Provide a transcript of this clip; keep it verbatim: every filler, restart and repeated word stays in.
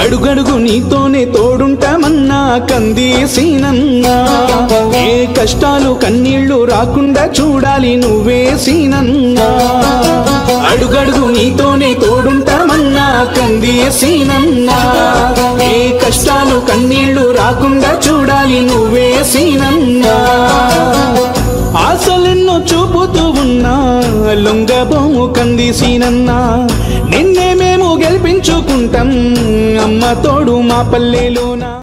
అడుగడుగు నీతోనే తోడుంటామన్నా కంది సీనన్నా ఏ కష్టాలు కన్నీళ్లు రాకుండా చూడాలి నువ్వే సీనన్నా అడుగడుగు నీతోనే తోడుంటామన్నా కంది సీనన్నా ఏ కష్టాలు కన్నీళ్లు రాకుండా చూడాలి నువ్వే సీనన్నా ఆశలెన్నో చూపుతూ ఉన్నా లొంగబోము కంది సీనన్నా నిన్నే మేము గెలిపించుకుంటాం అమ్మ తోడు మా పల్లెలోన।